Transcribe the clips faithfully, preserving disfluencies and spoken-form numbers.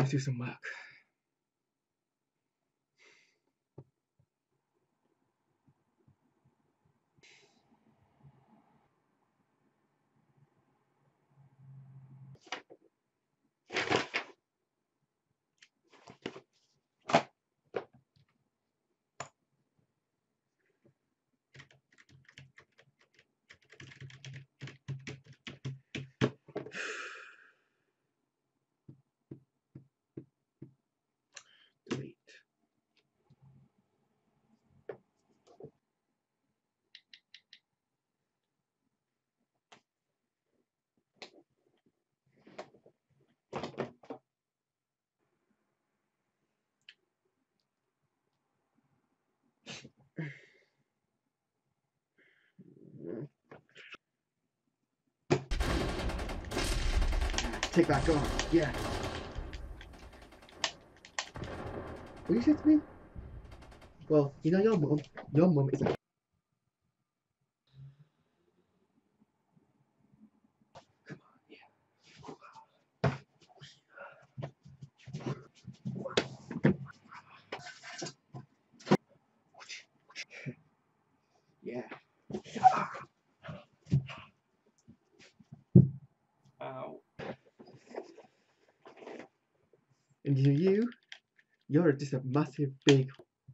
Let's do some work. Delete. Take that gun. Yeah. What did you say to me? Well, you know your mum. Your mum is a... Come on, yeah. Yeah. Ow. And you, you, you're just a massive big...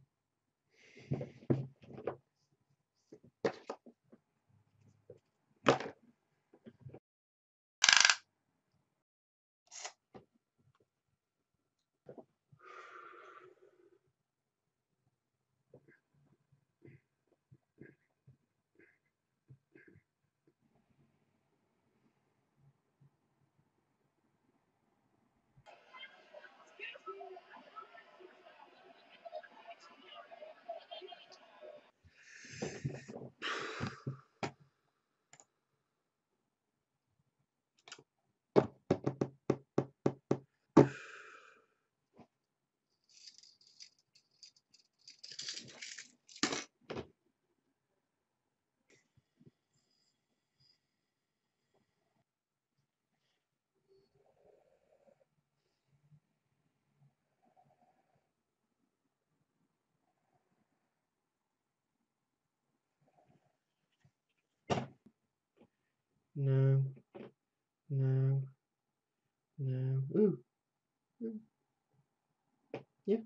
No. No. No. Ooh. Ooh. Yeah.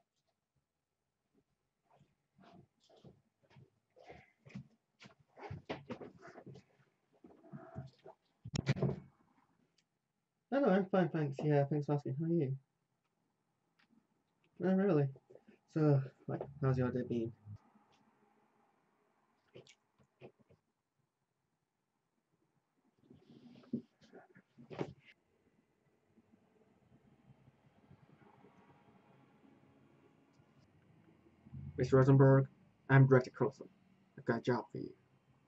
No, no, I'm fine, thanks. Yeah, thanks for asking. How are you? Oh, really? So, like, how's your day been? Mister Rosenberg, I'm Director Coulson. I've got a job for you.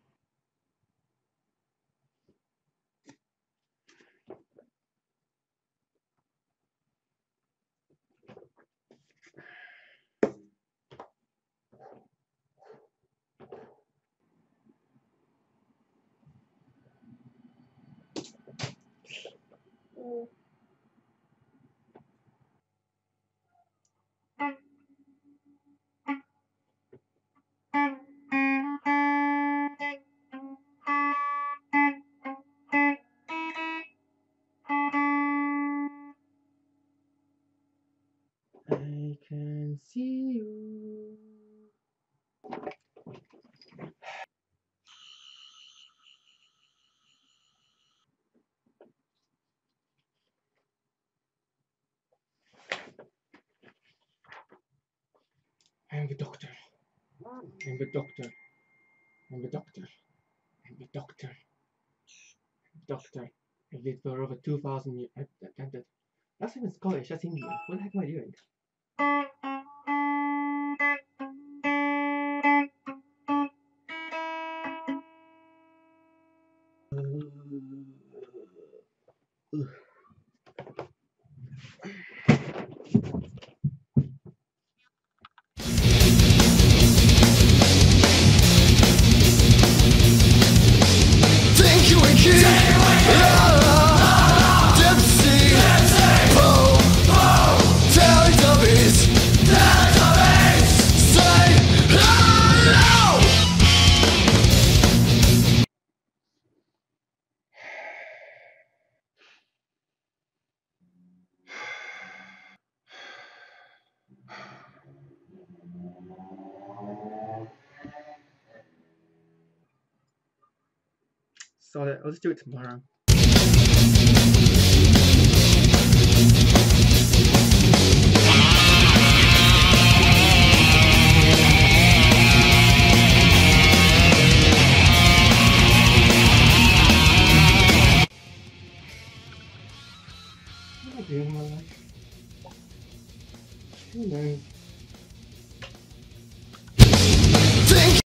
I can see you. I'm the doctor. I'm the doctor. I'm the doctor. I'm the doctor. Doctor. I've lived for over two thousand years. That's even Scottish. That's Indian. What the heck am I doing? Ugh. Think you would keep saw that. I'll just do it tomorrow. What am I doing in my life? Who knows?